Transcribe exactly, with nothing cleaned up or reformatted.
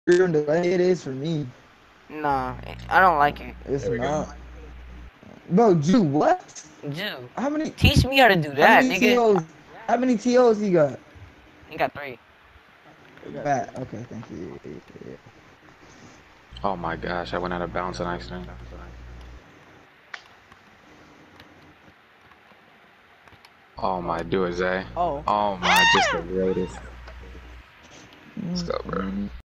real delay it is for me. Nah, I don't like it. It's not. Bro, Jew, what? Jew, How many teach me how to do how that, many nigga. T Os how many T Os you got? You got three. Bat. Okay, thank you. Oh my gosh, I went out of bounds on accident. Oh my, do it, Zay. Oh. Oh my, just the greatest. Let's go, bro. Mm-hmm.